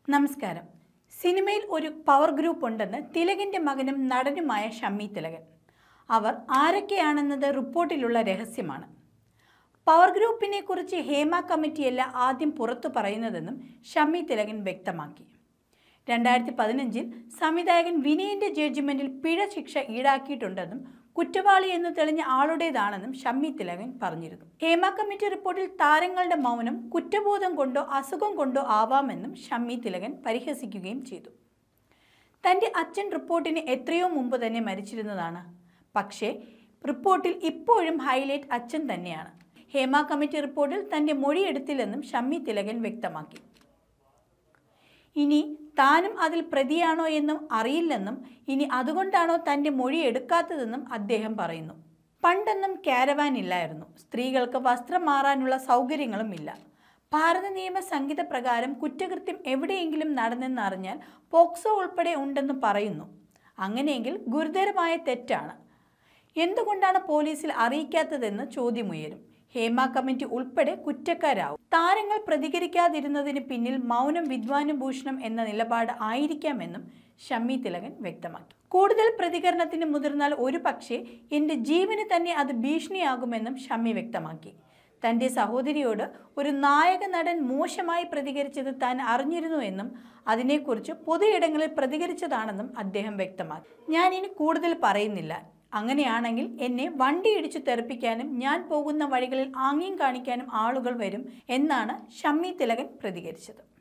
നമസ്കാരം. സിനിമയിൽ ഒരു പവർ ഗ്രൂപ്പ് ഉണ്ടെന്ന് തിലകന്റെ മകനും നടനുമായ ഷമ്മി തിലകൻ. അവർ ആരൊക്കെയാണെന്നത് റിപ്പോർട്ടിലുള്ള രഹസ്യമാണ്. പവർ ഗ്രൂപ്പിനെ കുറിച്ച് ഹേമ കമ്മിറ്റിയല്ല ആദ്യം പുറത്തു പറയുന്നതെന്നും ഷമ്മി തിലകൻ വ്യക്തമാക്കി. 2015 സംവിധായകൻ വിനയന്റെ ജഡ്ജ്മെന്റിൽ പിഴ ശിക്ഷ ഈടാക്കിയിട്ടുണ്ടെന്നും കുറ്റവാളി എന്ന് തെളിഞ്ഞ ആളുടേതാണെന്നും ഷമ്മി തിലകൻ പറഞ്ഞിരുന്നു. ഹേമ കമ്മിറ്റി റിപ്പോർട്ടിൽ താരങ്ങളുടെ മൗനം കുറ്റബോധം കൊണ്ടോ അസുഖം കൊണ്ടോ ആവാമെന്നും ഷമ്മി തിലകൻ പരിഹസിക്കുകയും ചെയ്തു. തൻ്റെ അച്ഛൻ റിപ്പോർട്ടിന് എത്രയോ മുമ്പ് തന്നെ മരിച്ചിരുന്നതാണ്. പക്ഷേ റിപ്പോർട്ടിൽ ഇപ്പോഴും ഹൈലൈറ്റ് അച്ഛൻ തന്നെയാണ്. ഹേമ കമ്മിറ്റി റിപ്പോർട്ടിൽ തൻ്റെ മൊഴിയെടുത്തില്ലെന്നും ഷമ്മി തിലകൻ വ്യക്തമാക്കി. ഇനി താനും അതിൽ പ്രതിയാണോ എന്നും അറിയില്ലെന്നും ഇനി അതുകൊണ്ടാണോ തൻ്റെ മൊഴി എടുക്കാത്തതെന്നും അദ്ദേഹം പറയുന്നു. പണ്ടൊന്നും കാരവാൻ ഇല്ലായിരുന്നു. സ്ത്രീകൾക്ക് വസ്ത്രം മാറാനുള്ള സൗകര്യങ്ങളും ഇല്ല. ഭാരത നിയമ സംഹിത പ്രകാരം കുറ്റകൃത്യം എവിടെയെങ്കിലും നടന്നെന്നറിഞ്ഞാൽ പോക്സോ ഉൾപ്പെടെ ഉണ്ടെന്ന് പറയുന്നു. അങ്ങനെയെങ്കിൽ ഗുരുതരമായ തെറ്റാണ്. എന്തുകൊണ്ടാണ് പോലീസിൽ അറിയിക്കാത്തതെന്ന് ചോദ്യമുയരും. ഹേമ കമ്മിറ്റി ഉൾപ്പെടെ കുറ്റക്കാരാവും. താരങ്ങൾ പ്രതികരിക്കാതിരുന്നതിന് പിന്നിൽ മൗനം വിദ്വാനുഭൂഷണം എന്ന നിലപാട് ആയിരിക്കാമെന്നും ഷമ്മി തിലകൻ വ്യക്തമാക്കി. കൂടുതൽ പ്രതികരണത്തിന് മുതിർന്നാൽ ഒരു പക്ഷേ എൻ്റെ ജീവന് തന്നെ അത് ഭീഷണിയാകുമെന്നും ഷമ്മി വ്യക്തമാക്കി. തൻ്റെ സഹോദരിയോട് ഒരു നായക നടൻ മോശമായി പ്രതികരിച്ചത് താൻ അറിഞ്ഞിരുന്നു എന്നും അതിനെക്കുറിച്ച് പൊതുയിടങ്ങളിൽ പ്രതികരിച്ചതാണെന്നും അദ്ദേഹം വ്യക്തമാക്കി. ഞാൻ ഇനി കൂടുതൽ പറയുന്നില്ല. അങ്ങനെയാണെങ്കിൽ എന്നെ വണ്ടി ഇടിച്ചു തെറിപ്പിക്കാനും ഞാൻ പോകുന്ന വഴികളിൽ ആംഗ്യം കാണിക്കാനും ആളുകൾ വരും എന്നാണ് ഷമ്മി തിലകൻ പ്രതികരിച്ചത്.